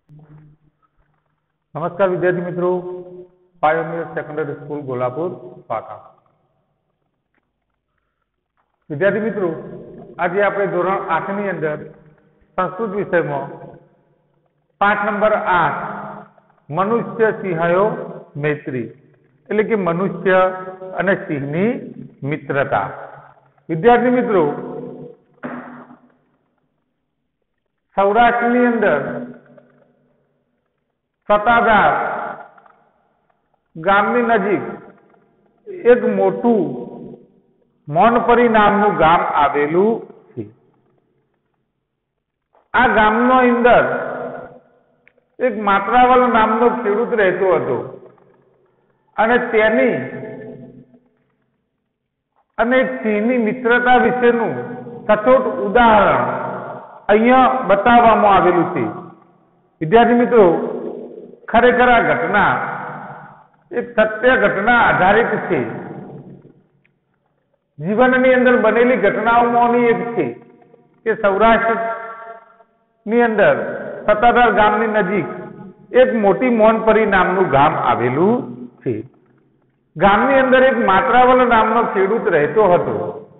नमस्कार विद्यार्थी मित्रों, पायोनियर सेकंडरी स्कूल गोलापुर पाका। विद्यार्थी मित्रों, आज आप धोरण 8 ની અંદર संस्कृत विषय में पाठ नंबर 8 मनुष्य सिंहायो मैत्री એટલે કે મનુષ્ય અને સિંહની મિત્રતા। વિદ્યાર્થી મિત્રો, સૌરાષ્ટ્રની અંદર સતાધાર ગામની નજીક એક મોટું મોનપરી નામનું ગામ આવેલું છે। આ ગામનો અંદર એક માત્રાવલ નામનો ખેડૂત રહેતો હતો અને તેની અને સિંહની મિત્રતા વિશેનું સચોટ ઉદાહરણ અહીંયા બતાવવામાં આવેલું છે। વિદ્યાર્થી મિત્રો, ખરેખર આ ઘટના એક સત્ય ઘટના આધારિત છે। જીવનની અંદર બનેલી ઘટનાઓમાંની એક છે કે સૌરાષ્ટ્રની અંદર સતાધાર ગામની નજીક એક મોટી મોનપરી નામનું ગામ આવેલું છે। ગામની અંદર એક માત્રાવલ નામનો ખેડૂત રહેતો હતો।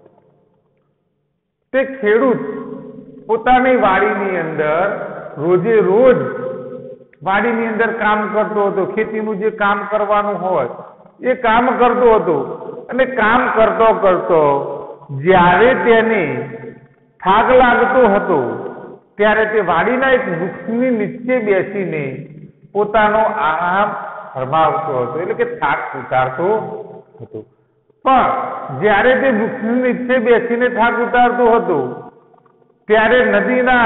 તે ખેડૂત પોતાની વાડીની અંદર રોજે રોજ વાડીની અંદર કામ કરતો હતો। ખેતીનું જે કામ કરવાનું હોય એ કામ કરતો હતો અને કામ કરતો કરતો જ્યારે તેને થાક લાગતો હતો ત્યારે તે વાડીના એક વૃક્ષની નીચે બેસીને પોતાનો આરામ ફરમાવતો હતો, એટલે કે થાક ઉતારતો હતો। પણ જ્યારે તે વૃક્ષની નીચે બેસીને થાક ઉતારતો હતો ત્યારે નદીના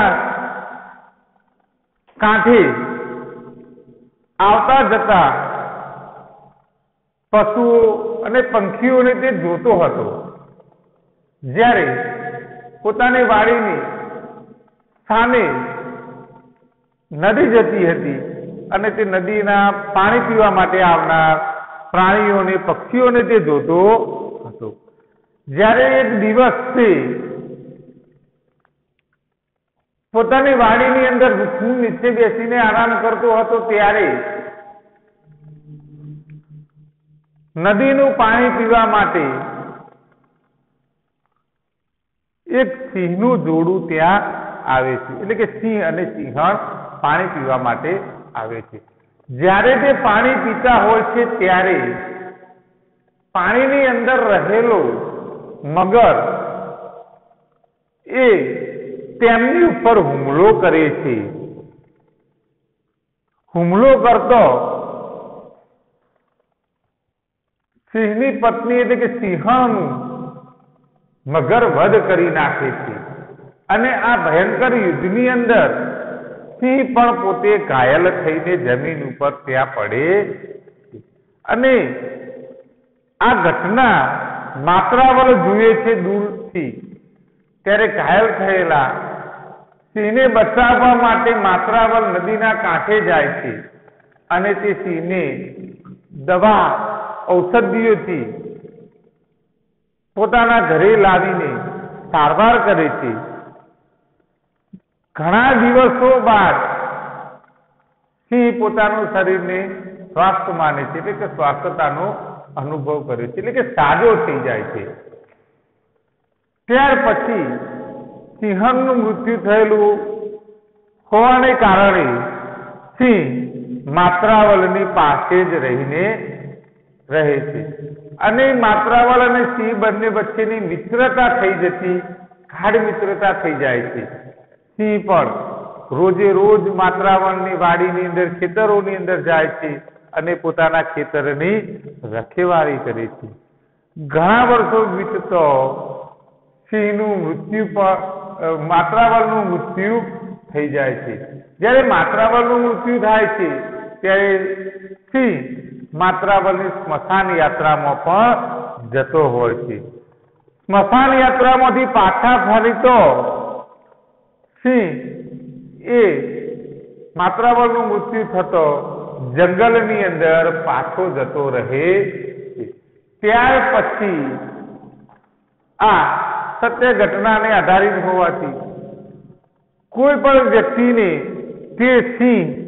કાંઠે આવતા જતા પશુઓ અને પંખીઓને તે જોતો હતો। જ્યારે પોતાની વાડીની સામે નદી જતી હતી અને તે નદીના પાણી પીવા માટે આવનાર પ્રાણીઓને પક્ષીઓને તે જોતો હતો। જ્યારે એક દિવસ તે પોતાની વાડીની અંદર વૃક્ષની નીચે બેસીને આરામ કરતો હતો ત્યારે નદીનું પાણી પીવા માટે એક સિંહનું જોડું ત્યાં આવે છે, એટલે કે સિંહ અને સિંહણ પાણી પીવા માટે આવે છે। જ્યારે તે પાણી પીતા હોય છે ત્યારે પાણીની અંદર રહેલો મગર એ તેમની ઉપર હુમલો કરે છે। હુમલો કરતો સિંહની પત્ની એટલે કે સિંહણનું મગર વધ કરી નાખે છે અને આ ભયંકર યુદ્ધની અંદર સિંહ પણ પોતે ઘાયલ થઈને જમીન ઉપર ત્યાં પડે છે। અને આ ઘટના માત્રાવલ જુએ છે દૂરથી, ત્યારે ઘાયલ થયેલા સિંહને બચાવવા માટે માત્રાવલ નદીના કાંઠે જાય છે અને તે સિંહને દવા ઔષધિઓથી પોતાના ઘરે લાવીને સારવાર કરે છે। ઘણા દિવસો બાદ સિંહ પોતાનું શરીરને સ્વસ્થ માને છે, એટલે કે સ્વસ્થતાનો અનુભવ કરે છે, એટલે કે સાજો થઈ જાય છે। ત્યાર પછી સિંહણનું મૃત્યુ થયેલું હોવાને કારણે સિંહ માત્રાવલની પાસે જ રહીને રહે છે અને માત્રાવલ અને સિંહ બંને વચ્ચેની મિત્રતા થઈ જતી ગાઢ મિત્રતા થઈ જાય છે। સિંહ પણ રોજે રોજ માત્રાવલની વાડીની અંદર ખેતરોની અંદર જાય છે અને પોતાના ખેતરની રખેવાળી કરે છે। ઘણા વર્ષો વીતતો સિંહનું મૃત્યુ પણ માત્રાવલનું મૃત્યુ થઈ જાય છે। જ્યારે માત્રાવલનું મૃત્યુ થાય છે ત્યારે સિંહ માત્રાવલની સ્મશાન યાત્રામાં પણ જતો હોય છે। સ્મશાન યાત્રામાંથી પાછા ફરીતો સિંહ એ માત્રાવલનું મૃત્યુ થતો જંગલની અંદર પાછો જતો રહે છે। ત્યાર પછી આ સત્ય ઘટનાને આધારિત હોવાથી કોઈ પણ વ્યક્તિને તે સિંહ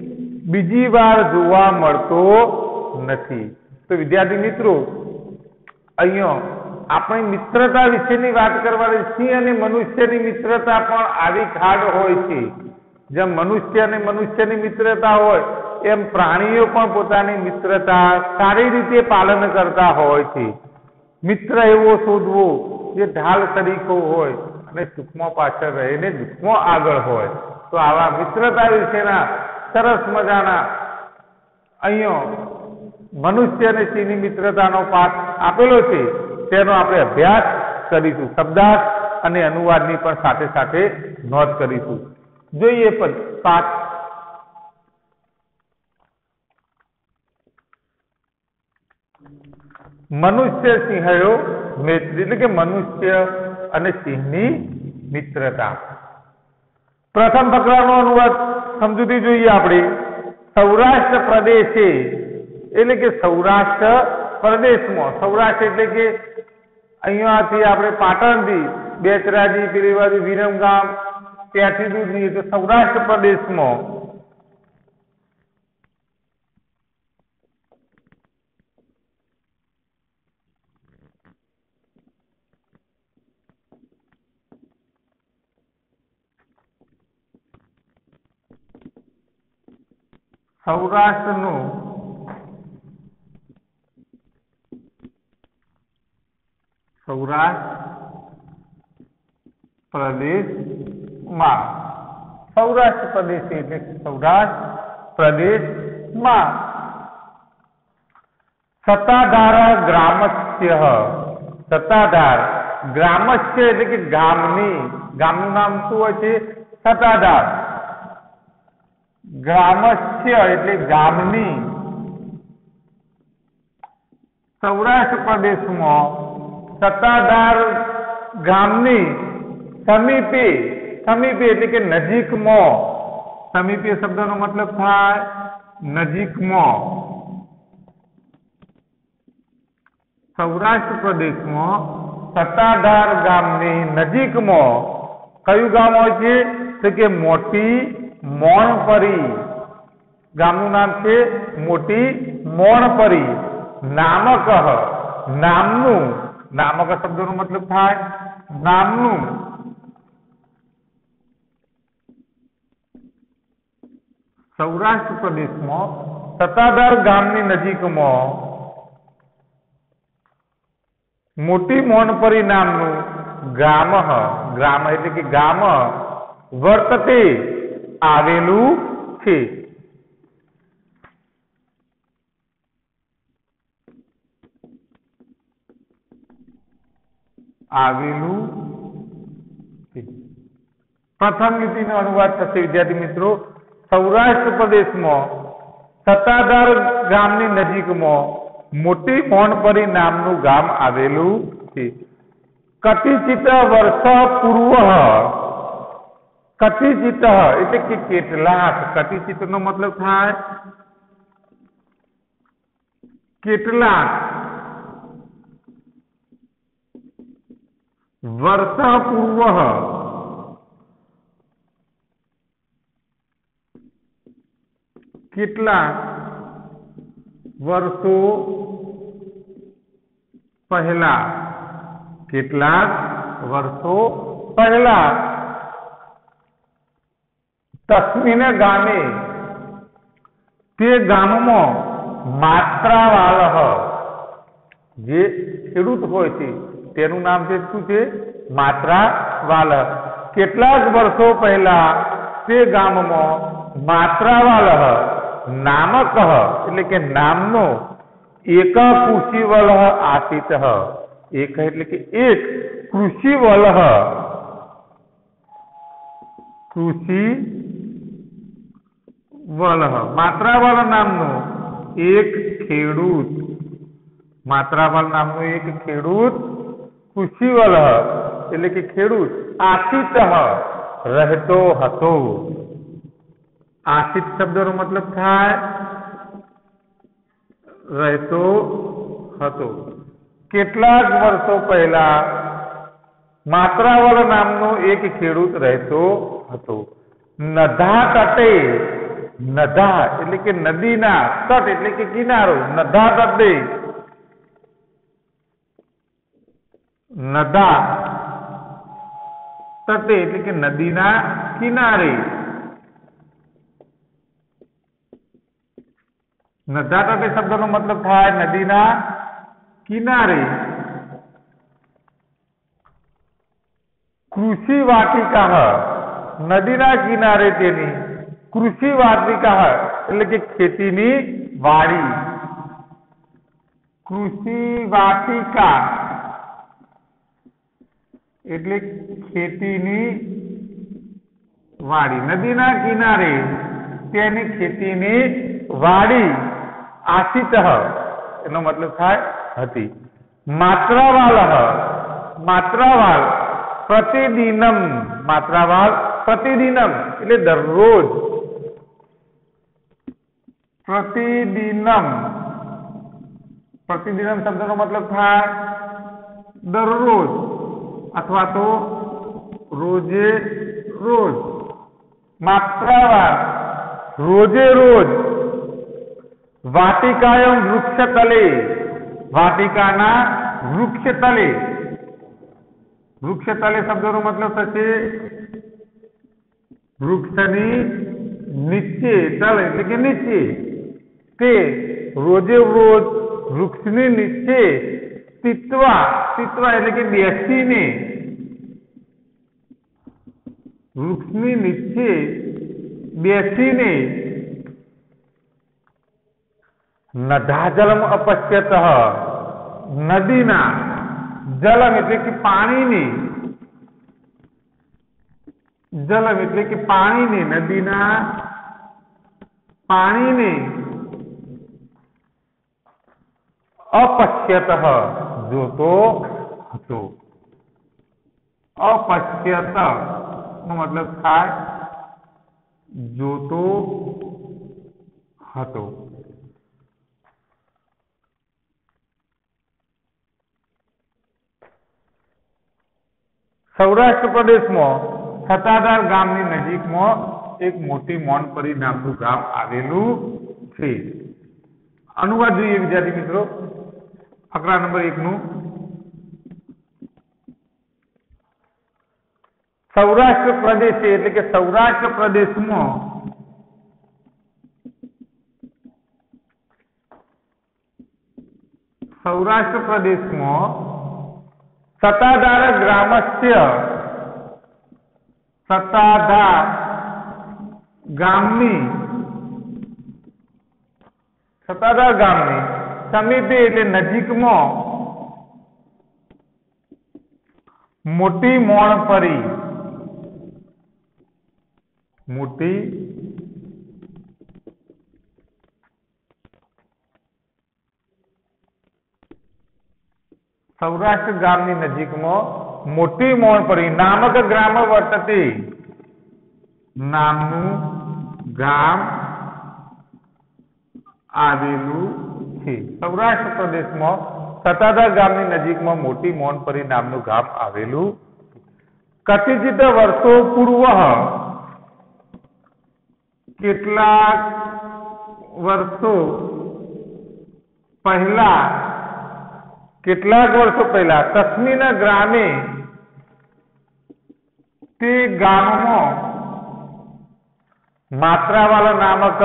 બીજી વાર જોવા મળતો નથી। તો વિદ્યાર્થી મિત્રો, અહીંયા આપણી મિત્રતા વિશેની વાત કરવાની, સિંહ અને મનુષ્યની મિત્રતા પણ આવી ખાડ હોય છે। જેમ મનુષ્ય અને મનુષ્યની મિત્રતા હોય એમ પ્રાણીઓ પણ પોતાની મિત્રતા સારી રીતે પાલન કરતા હોય છે। મિત્ર એવો શોધવો જે ઢાલ તરીકો હોય અને સુખમાં પાછળ રહીને દુઃખમાં આગળ હોય। તો આવા મિત્રતા વિશેના સરસ મજાના અહીંયા મનુષ્ય અને સિંહની મિત્રતાનો પાઠ આપેલો છે, તેનો આપણે અભ્યાસ કરીશું। શબ્દાર્થ અને અનુવાદની પણ સાથે સાથે નોંધ કરીશું। જોઈએ પાઠ। મનુષ્ય સિંહયો મૈત્રી, એટલે કે મનુષ્ય અને સિંહની મિત્રતા। પ્રથમ ફકરાનો અનુવાદ સમજૂતી જોઈએ આપણે। સૌરાષ્ટ્ર પ્રદેશે, એટલે કે સૌરાષ્ટ્ર પ્રદેશમાં, સૌરાષ્ટ્ર એટલે કે અહીંયાથી આપણે પાટણથી બેચરાજી, પેલી બાજુ વિરમગામ, ત્યાંથી દૂર જઈએ તો સૌરાષ્ટ્ર પ્રદેશમાં સૌરાષ્ટ્રનું સૌરાષ્ટ્ર પ્રદેશમાં, સૌરાષ્ટ્ર પ્રદેશ એટલે સૌરાષ્ટ્ર પ્રદેશમાં સત્તાધાર ગ્રામસ્ય, સત્તાધાર ગ્રામસ્ય એટલે કે ગામની, ગામનું નામ શું હોય છે? સત્તાધાર। ગ્રામસ્ય એટલે ગામની, સૌરાષ્ટ્ર પ્રદેશમાં સત્તાધાર ગામની સમીપે, સમીપે એટલે કે નજીકમાં, સમીપે શબ્દનો મતલબ થાય નજીકમાં। સૌરાષ્ટ્ર પ્રદેશમાં સત્તાધાર ગામની નજીકમાં કયું ગામ હોય છે? તો કે મોટી મોણપરી, ગામનું નામ છે મોટી મોણપરી। નામક, નામનું, નામક શબ્દનો મતલબ થાય નામનું। સૌરાષ્ટ્ર પ્રદેશમાં સત્તાધાર ગામની નજીકમાં મોટી મોણપરી નામનું ગ્રામ, ગ્રામ એટલે કે ગામ વર્તતે આવેલું છે। આવેલું છે। પ્રથમ લીટીનો અનુવાદ થશે વિદ્યાર્થી મિત્રો। સૌરાષ્ટ્ર પ્રદેશમાં સત્તાધાર ગામની નજીકમાં મોટી મોણપરી નામનું ગામ આવેલું છે। કતિચિત વર્ષ પૂર્વ, કતિચિત એટલે કે કેટલાક, કતિચિતનો મતલબ થાય કેટલાક, વર્ષ પૂર્વ કેટલાક વર્ષો પહેલા, કેટલાક વર્ષો પહેલા તસ્મિન ગામે, તે ગામમાં માત્રાવાલહ, જે ખેડૂત હોય છે તેનું નામ છે શું છે? માત્રાવાલહ। કેટલાક વર્ષો પહેલા તે ગામમાં માત્રાવાલહ નામક એટલે કે નામનો એક કૃષિવલહ આસિત, એક એટલે કે એક કૃષિવલહ, કૃષિવલહ માત્રાવલ નામનો એક ખેડૂત, માત્રાવલ નામનો એક ખેડૂત કૃષિવલહ એટલે કે ખેડૂત આસિત રહેતો હતો। આસિત શબ્દનો મતલબ થાય રહેતો હતો। કેટલાક વર્ષો પહેલા માત્રાવલ નામનો એક ખેડૂત રહેતો હતો। નધા તટે, નધા એટલે કે નદીના, તટ એટલે કે કિનારો, નધા તટે, નધા તટે એટલે કે નદીના કિનારે, નધા તટે શબ્દનો મતલબ થાય નદીના કિનારે. કૃષિ વાટિકા, નદીના કિનારે તેની કૃષિ વાટિકા એટલે કે ખેતીની વાડી, કૃષિ વાટિકા એટલે ખેતીની વાડી, નદીના કિનારે તેની ખેતીની વાડી, આસિત એનો મતલબ થાય હતી. માત્રાવાલ, માત્રાવાલ પ્રતિદિનમ, માત્રાવાલ પ્રતિદિનમ એટલે દરરોજ, પ્રતિદિનમ, પ્રતિદિનમ શબ્દનો મતલબ થાય દરરોજ અથવા તો રોજે રોજ. માત્રાવાલ રોજે રોજ. વાટિકાયમ વૃક્ષ તલે, વાટિકાના વૃક્ષ તલે, વૃક્ષ તલે શબ્દનો મતલબ થશે વૃક્ષની નીચે, તલ એટલે કે નીચે, તે રોજે રોજ વૃક્ષની નીચે તીત્વા, તીત્વા એટલે કે બેસીને, વૃક્ષની નીચે બેસીને નદાજલમ અપશ્યત, નદીના જલમ એટલે કે પાણીની, જલમ એટલે કે પાણીની, નદીના પાણીની અપશ્યત જોતો હતો. અપશ્યત નો મતલબ થાય જોતો હતો. સૌરાષ્ટ્ર પ્રદેશમાં સત્તાધાર ગામની નજીકમાં એક મોટી મોનપરી નામનું ગામ આવેલું છે. અનુવાદ જોઈએ વિદ્યાર્થી મિત્રો. ફકરા નંબર 1 નું સૌરાષ્ટ્ર પ્રદેશ એટલે કે સૌરાષ્ટ્ર પ્રદેશમાં સૌરાષ્ટ્ર પ્રદેશમાં સત્તાધાર ગ્રામસ્ય, સત્તાધાર ગામની, સત્તાધાર ગામની સમીપે એટલે નજીકમાં મોટી મોણપરી, મોટી સૌરાષ્ટ્ર ગામની નજીકમાં મોટી મોણપરી નામક ગ્રામ વર્તતે, નામનું ગામ આવેલું છે. સૌરાષ્ટ્ર પ્રદેશમાં સત્તાધાર ગામની નજીકમાં મોટી મોનપરી નામનું ગામ આવેલું. કથિત વર્ષો પૂર્વ, કેટલાક વર્ષો પહેલા, કેટલાક વર્ષો પહેલા તસ્મીન ગ્રામે તે ગામમાં માત્રાવાલ નામક,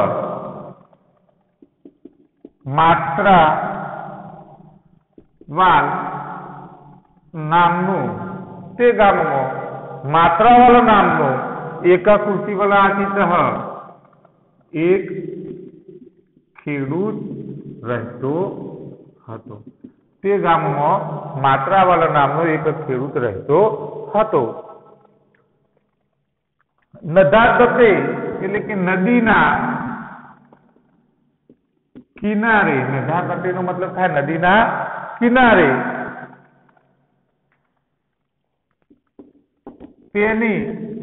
માત્રાવાલ નામનું, તે ગામમાં માત્રાવાલ નામનું એક કૃષિવલાસિત, એક ખેડૂત રહેતો હતો. તે ગામમાં માત્રાવાલ નામનો એક ખેડૂત રહેતો હતો. નદા તટે એટલે કે નદીના કિનારે, નદા તટેનો મતલબ થાય નદીના કિનારે, તેની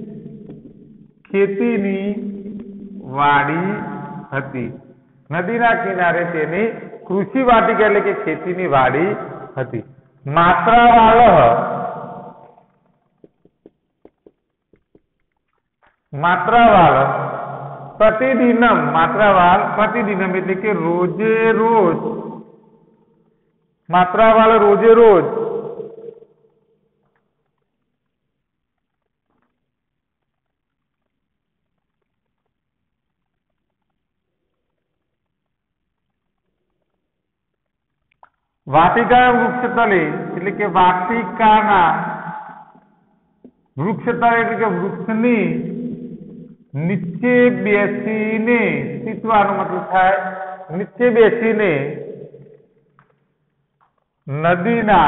ખેતીની વાડી હતી. નદીના કિનારે તેની કૃષિ વાટિકા એટલે કે ખેતીની વાડી હતી. માત્રાવાલ, માત્રાવાલ प्रतिदिनम मात्रावाल प्रतिदिनम એટલે કે રોજે રોજ માત્રાવાલ રોજે રોજ વાટિકા વૃક્ષતલે એટલે કે વાટિકાના વૃક્ષતલે એટલે કે વૃક્ષની નીચે બેસીને સ્થિતવાનો મતલબ થાય નીચે બેસીને નદીના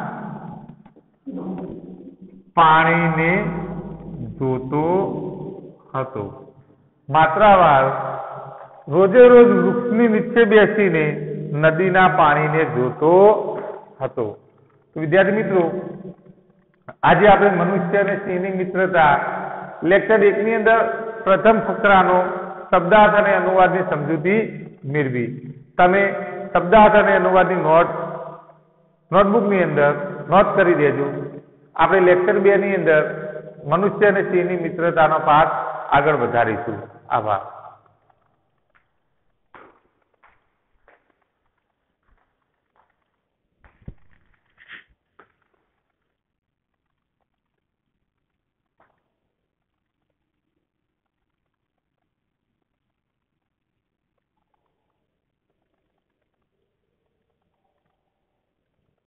પાણીને જોતો હતો. માત્રાવાર રોજે રોજ વૃક્ષની નીચે બેસીને નદીના પાણીને જોતો હતો. તો વિદ્યાર્થી મિત્રો, આજે આપણે મનુષ્ય અને સિંહની મિત્રતા લેક્ચર 1 ની અંદર પ્રથમ ફકરાનો શબ્દાર્થ અને અનુવાદની સમજૂતી મેળવી. તમે શબ્દાર્થ અને અનુવાદની નોટબુકની અંદર નોટ કરી દેજો. આપણે લેક્ચર 2 ની અંદર મનુષ્ય અને સિંહની મિત્રતાનો પાઠ આગળ વધારીશું. આભાર.